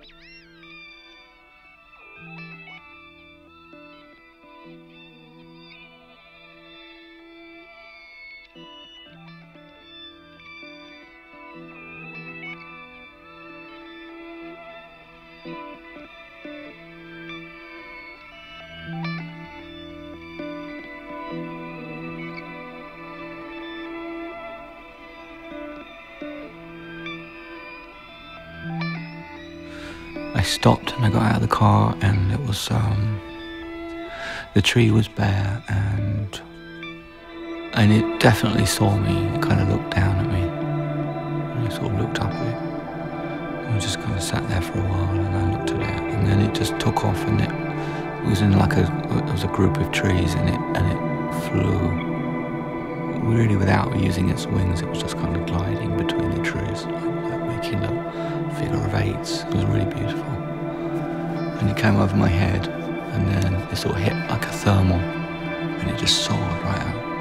I stopped and I got out of the car, and it was, the tree was bare, and it definitely saw me. It kind of looked down at me, and I sort of looked up at it. And I just kind of sat there for a while, and I looked at it, and then it just took off, and it was in like it was a group of trees, and it flew really without using its wings. It was just kind of gliding between the trees, like making a figure of eights. It was really beautiful. And it came over my head, and then it sort of hit like a thermal, and it just soared right out.